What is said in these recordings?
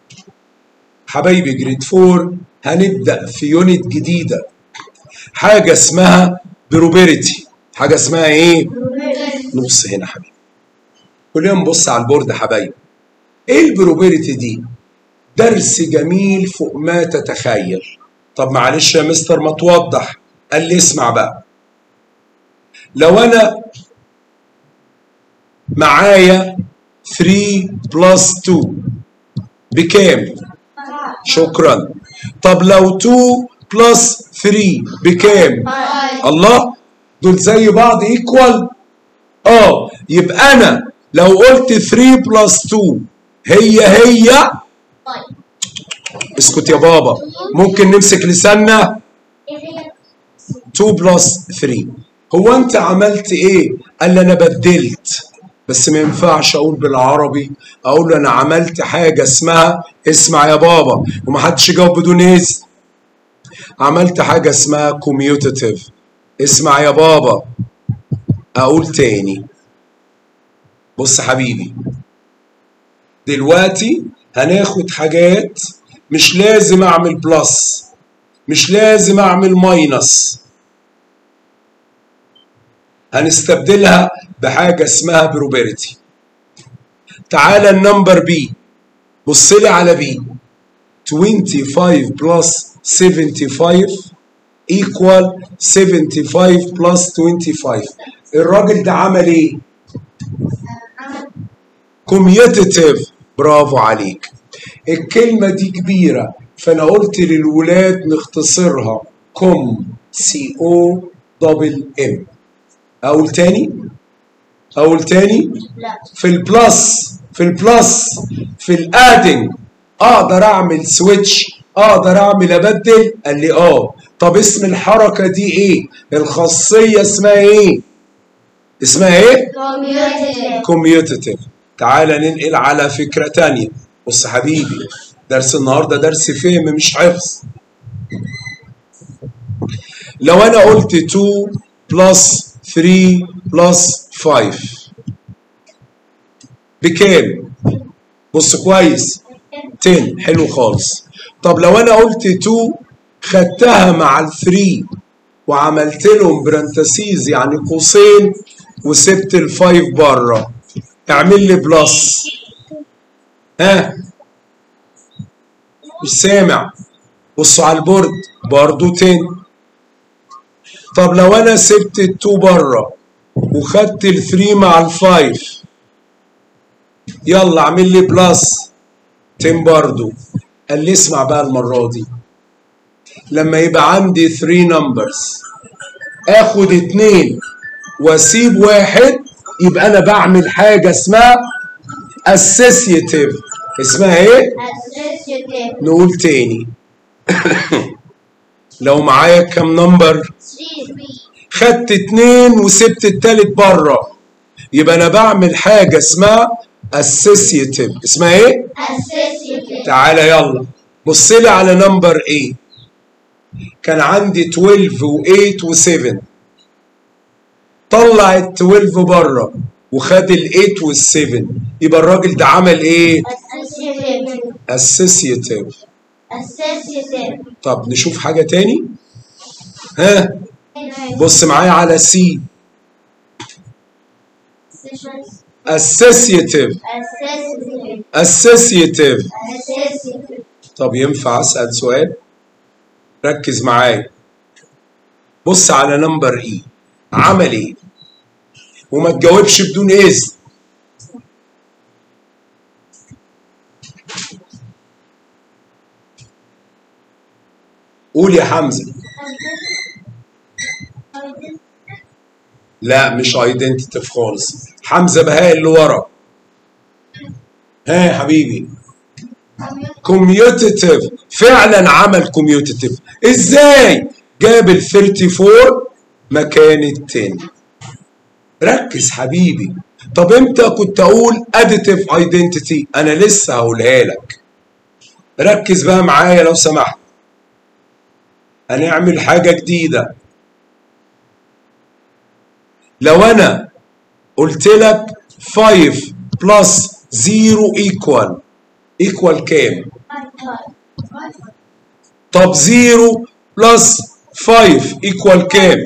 حبايبي جريد 4 هنبدأ في يونت جديدة، حاجة اسمها بروبابيلتي. حاجة اسمها ايه؟ نبص هنا حبيبي، كلنا نبص على البورد حبايبي. ايه البروبابيلتي دي؟ درس جميل فوق ما تتخيل. طب معلش يا مستر ما توضح. قال لي اسمع بقى، لو انا معايا 3 بلس 2 بكام؟ شكرا. طب لو 2 بلس 3 بكام؟ الله، دول زي بعض ايكوال. يبقى انا لو قلت 3 بلس 2 هي اسكت يا بابا، ممكن نمسك لساننا. 2 بلس 3 هو انت عملت ايه؟ قال لي انا بدلت، بس ما ينفعش اقول بالعربي، اقول له انا عملت حاجه اسمها، اسمع يا بابا ومحدش يجاوب بدون اذن، عملت حاجه اسمها كوميوتاتيف. اسمع يا بابا، اقول تاني، بص حبيبي، دلوقتي هناخد حاجات مش لازم اعمل بلس، مش لازم اعمل ماينس، هنستبدلها بحاجه اسمها بروبابيلتي. تعالى النمبر بي، بص لي على بي، 25 بلس 75 ايكوال 75 بلس 25. الراجل ده عمل ايه؟ كوميوتاتيف. برافو عليك. الكلمة دي كبيرة فأنا قلت للولاد نختصرها كوم سي او دبل ام. أقول تاني لا. في البلس في الادنج اقدر اعمل سويتش، اقدر اعمل ابدل. قال لي طب اسم الحركة دي ايه؟ الخاصية اسمها ايه؟ كوميوتاتيف. تعالى ننقل على فكرة تانية. بص حبيبي، درس النهاردة درس فهم مش حفظ. لو انا قلت 2 بلس 3 بلس 5 بكام؟ بص كويس، 10. حلو خالص. طب لو انا قلت 2 خدتها مع ال 3 وعملت لهم برانتسيز يعني قوسين وسبت ال 5 بره، اعمل لي بلس. مش سامع؟ بصوا على البورد برضو 10. طب لو انا سبت ال 2 بره وخدت ال 3 مع ال 5، يلا اعمل لي بلس 10 برضو. قال لي اسمع بقى المرة دي، لما يبقى عندي 3 نمبرز اخد 2 واسيب 1، يبقى انا بعمل حاجة اسمها اسوسياتيف. اسمها ايه؟ نقول تاني. لو معايا كم نمبر؟ خدت 2 وسبت التالت بره، يبقى انا بعمل حاجة اسمها اسوسياتيف. اسمها ايه؟ تعالى يلا بص لي على نمبر ايه. كان عندي 12 و8 و7، طلع ال 12 بره وخد ال 8 وال 7، يبقى الراجل ده عمل ايه؟ اسوسياتيف. طب نشوف حاجة تاني. بص معايا على سي، اسوسياتيف. طب ينفع اسأل سؤال؟ ركز معايا. بص على نمبر اي، عمل ايه؟ وما تجاوبش بدون اذن. قول يا حمزة. لا مش ايدنتيتيف خالص. حمزة بهاء اللي ورا. يا حبيبي، كوميوتاتيف. فعلا عمل كوميوتاتيف. ازاي؟ جاب ال 34 مكان ال 10. ركز حبيبي. طب امتى كنت اقول اديتيف ايدنتيتي؟ انا لسه هقولها لك. ركز بقى معايا لو سمحت. هنعمل حاجة جديدة. لو انا قلت لك 5 بلس 0 ايكوال كام؟ طب 0 بلس 5 ايكوال كام؟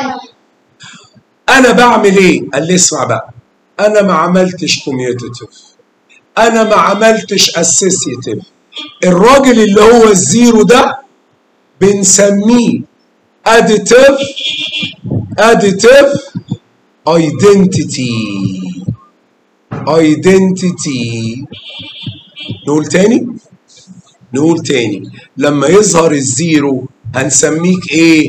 انا بعمل ايه؟ قال لي اسمع بقى، انا ما عملتش كوميوتيتيف، انا ما عملتش اسوسيتيف. الراجل اللي هو الزيرو ده بنسميه اديتيف ايدنتيتي. نقول تاني لما يظهر الزيرو هنسميك ايه؟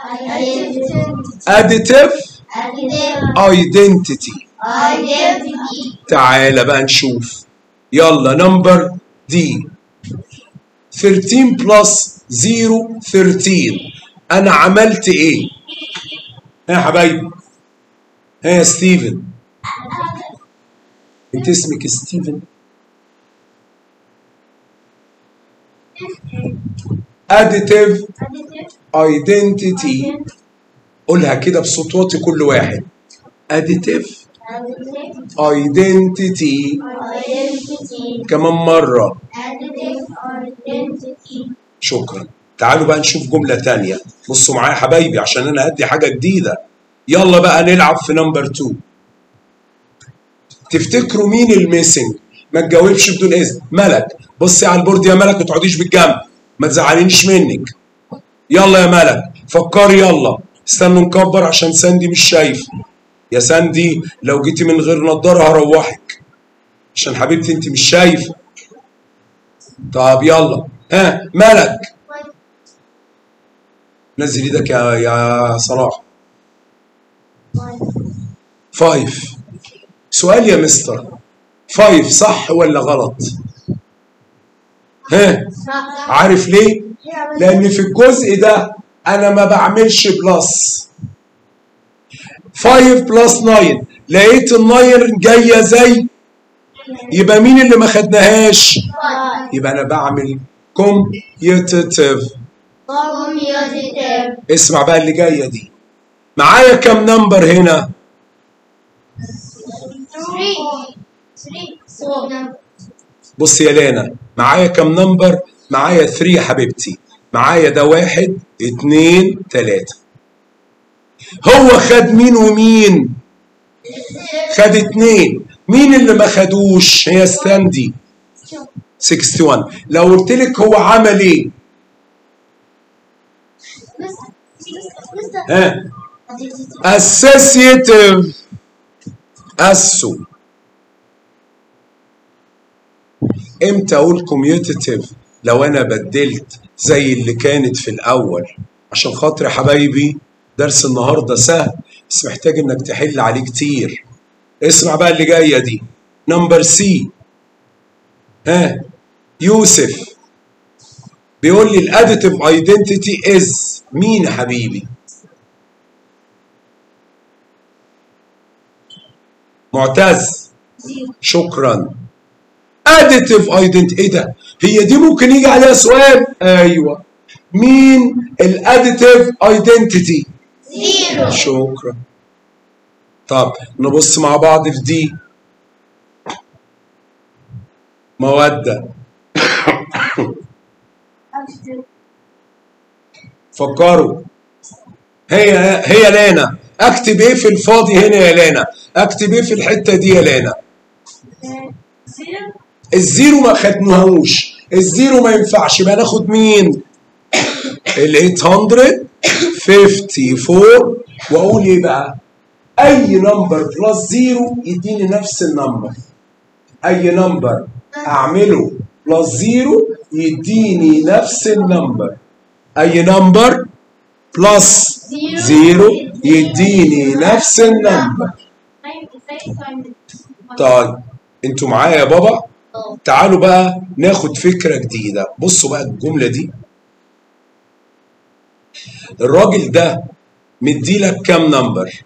اديتيف ايدنتيتي. تعالى بقى نشوف، يلا نمبر دي 13 بلس 0 13. انا عملت ايه؟ ها يا حبايبي، ها يا ستيفن، انت اسمك ستيفن؟ additive identity. قولها كده بصوت واطي كل واحد. additive identity. كمان مرة. شكرا. تعالوا بقى نشوف جملة تانية. بصوا معايا يا حبايبي عشان أنا هدي حاجة جديدة. يلا بقى نلعب في نمبر 2. تفتكروا مين الميسنج؟ ما تجاوبش بدون إذن. ملك، بصي على البورد يا ملك، ما تقعديش بالجنب، ما تزعلينيش منك. يلا يا ملك فكري، يلا. استنوا نكبر عشان ساندي مش شايفه. يا ساندي لو جيتي من غير نضاره هروحك عشان حبيبتي انت مش شايفه. طب يلا، ها ملك نزل ايدك يا صلاح. 5. سؤال يا مستر، 5 صح ولا غلط؟ ها عارف ليه؟ لان في الجزء ده انا ما بعملش بلس. 5 بلس 9 لقيت ال9 جايه زي، يبقى مين اللي ما خدناهاش؟ يبقى انا بعمل كوميوتيتيف. اسمع بقى اللي جايه دي، معايا كام نمبر هنا؟ 3. بص يا لانا، معايا كام نمبر؟ معايا 3 يا حبيبتي. معايا ده 1 2 3. هو خد مين ومين؟ خد 2. مين اللي ما خدوش؟ هي ستاندي 61. لو قلت لك هو عمل ايه؟ ها اسوسيتيف. اسو. امتى اقول كوميوتيتيف؟ لو انا بدلت زي اللي كانت في الاول. عشان خاطر يا حبايبي درس النهارده سهل بس محتاج انك تحل عليه كتير. اسمع بقى اللي جايه دي، نمبر سي. ها يوسف بيقول لي الاديتيف ايدنتيتي از مين يا حبيبي؟ معتز شكرا. additive identity ايه ده؟ هي دي ممكن يجي عليها سؤال؟ ايوه. مين الاديتيف ايدنتيتي؟ 0. شكرا. طب نبص مع بعض في دي. مودة فكروا. هي لانا، اكتب ايه في الفاضي هنا يا لانا؟ اكتب ايه في الحته دي يا لانا؟ الزيرو ما خدناهوش، الزيرو ما ينفعش، يبقى ناخد مين؟ ال 854. واقول ايه بقى؟ اي نمبر بلس زيرو يديني نفس النمبر. اي نمبر اعمله بلس زيرو يديني نفس النمبر. اي نمبر بلس زيرو يديني نفس النمبر. طيب انتوا معايا يا بابا؟ تعالوا بقى ناخد فكرة جديدة. بصوا بقى الجملة دي، الراجل ده مديلك كام نمبر؟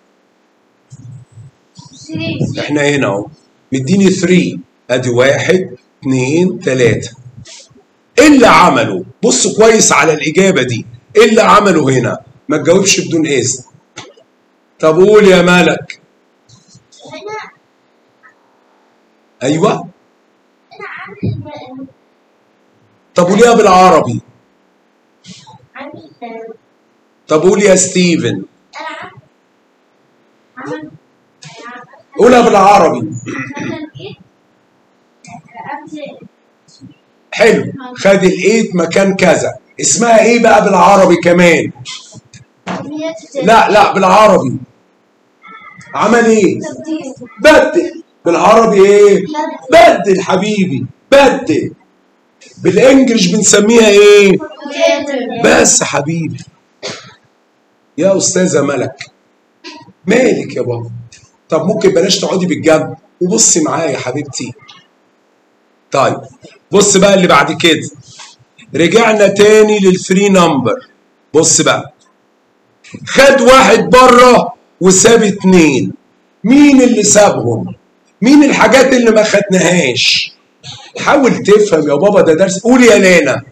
احنا هنا اهو مديني 3. ادي 1 2 3. ايه اللي عمله؟ بصوا كويس على الإجابة دي. ايه اللي عمله هنا؟ ما تجاوبش بدون إذن. طب قول يا مالك. ايوه. طب قوليها بالعربي. طب قولي يا ستيفن. قولها بالعربي. حلو. خد الايت مكان كذا. اسمها ايه بقى بالعربي كمان؟ لا بالعربي. عمل ايه؟ بدل. بالعربي ايه؟ بدل حبيبي، بدل. بالانجلش بنسميها ايه؟ بس حبيبي. يا استاذه ملك مالك يا بابا؟ طب ممكن بلاش تقعدي بالجنب وبصي معايا يا حبيبتي. طيب بص بقى اللي بعد كده. رجعنا تاني للفري نمبر. بص بقى، خد واحد بره وساب اتنين. مين اللي سابهم؟ مين الحاجات اللي ما خدناهاش؟ حاول تفهم يا بابا، ده درس. قولي يا لانا.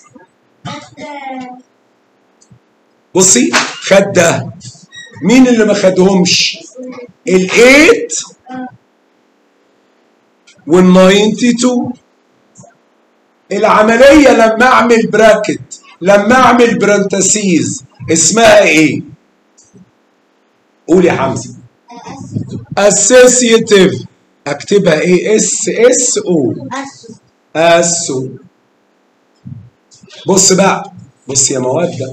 بصي، خد ده. مين اللي ما خدهمش؟ ال8 وال92. العملية لما اعمل براكت، لما اعمل برانتسيز، اسمها ايه؟ قول يا حمزة. اسوسيتيف. اكتبها ايه؟ اس او. اسو. بص بقى، بص يا مودة.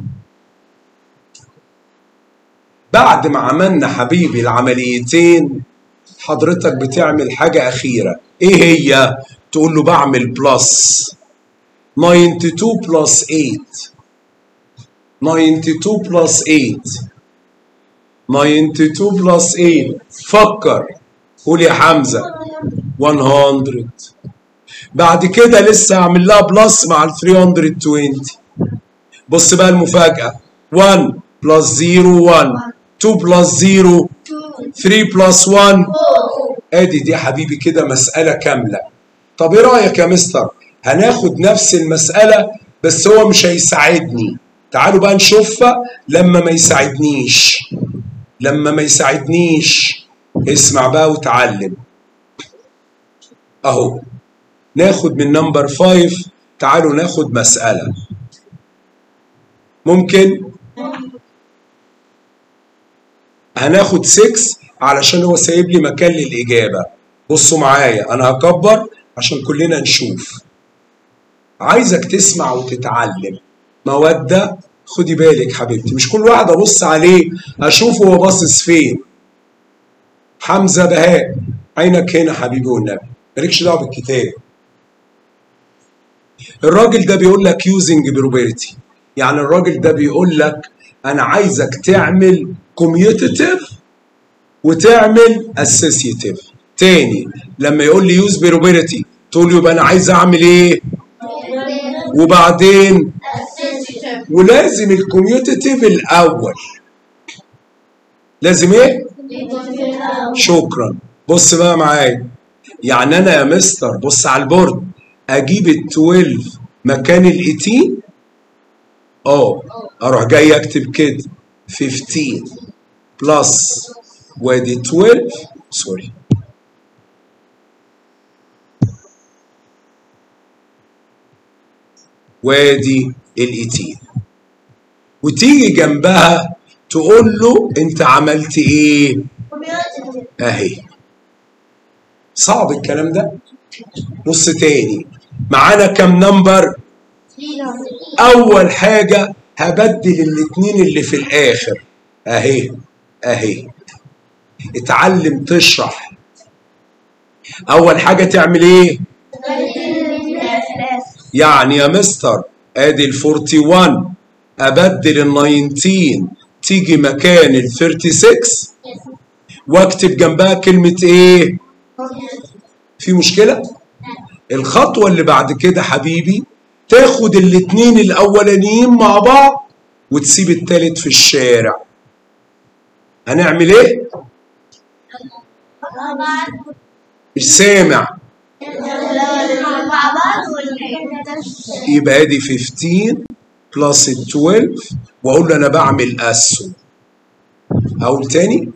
بعد ما عملنا حبيبي العمليتين، حضرتك بتعمل حاجة أخيرة. إيه هي؟ تقول له بعمل بلس 92 بلس 8. 92 بلس 8. 92 بلس 8. فكر. قول يا حمزة. 100. بعد كده لسه هعمل لها بلس مع ال 320. بص بقى المفاجأة. 1 بلس 0 1. 2 بلس 0 3 بلس 1. ادي دي يا حبيبي كده مسألة كاملة. طب ايه رأيك يا مستر؟ هناخد نفس المسألة بس هو مش هيساعدني. تعالوا بقى نشوفها لما ما يساعدنيش. لما ما يساعدنيش اسمع بقى وتعلم. اهو ناخد من نمبر 5. تعالوا ناخد مسألة. ممكن هناخد 6 علشان هو سايب لي مكان للإجابة. بصوا معايا، أنا هكبر عشان كلنا نشوف. عايزك تسمع وتتعلم. مودة خدي بالك حبيبتي، مش كل واحد أبص عليه أشوفه هو باصص فين. حمزة بهاء، عينك هنا حبيبي والنبي، مالكش دعوة بالكتاب. الراجل ده بيقول لك using probability، يعني الراجل ده بيقول لك أنا عايزك تعمل commutative وتعمل associative. تاني لما يقول لي use probability تقول له يبقى أنا عايز أعمل إيه؟ وبعدين ولازم الكوميوتيتيف الأول. لازم إيه؟ شكرا. بص بقى معايا، يعني أنا يا مستر بص على البورد أجيب ال 12 مكان ال 18. أروح جاي أكتب كده 15 بلس وادي 12 سوري وادي ال 18 وتيجي جنبها تقول له انت عملت ايه؟ اهي. صعب الكلام ده؟ بص تاني معانا كام نمبر؟ اول حاجة هبدل الاتنين اللي في الاخر اهي اهي. اتعلم تشرح. اول حاجة تعمل ايه؟ يعني يا مستر ادي ال 41 ابدل ال 19 تيجي مكان ال 36 واكتب جنبها كلمة ايه؟ في مشكلة؟ الخطوة اللي بعد كده حبيبي تاخد الاتنين الاولانيين مع بعض وتسيب التالت في الشارع. هنعمل ايه؟ مش سامع. يبقى ادي 15 بلس 12 واقول له انا بعمل اسو. اقول تاني؟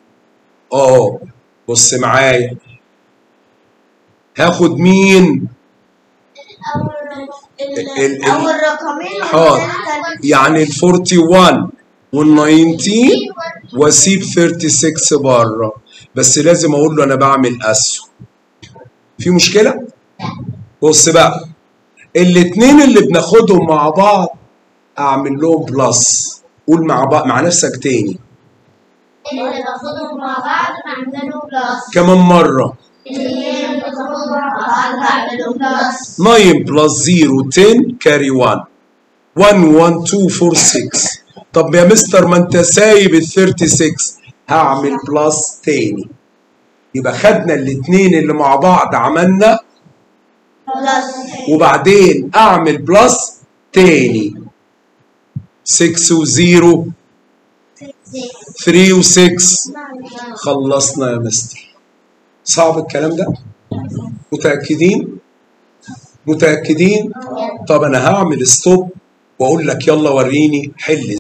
بص معايا، هاخد مين؟ أول رقمين حاضر، يعني ال 41 وال 19 واسيب 36 بره، بس لازم اقول له انا بعمل اسهم. في مشكله؟ بص بقى، الاتنين اللي بناخدهم مع بعض اعمل لهم بلس. قول مع بعض مع نفسك تاني. اللي باخدهم مع بعض بعملهم بلس. كمان مره. اللي باخدهم مع بعض بعملهم بلس. 9 بلس 0 10 كاري 1. 1 1 2 4 6. طب يا مستر ما انت سايب ال 36، هعمل بلس تاني. يبقى خدنا الاتنين اللي مع بعض عملنا بلس، وبعدين اعمل بلس تاني. 6 و 0 3 و 6. خلصنا يا مستر. صعب الكلام ده؟ متأكدين؟ متأكدين؟ طب انا هعمل ستوب واقول لك يلا وريني حل.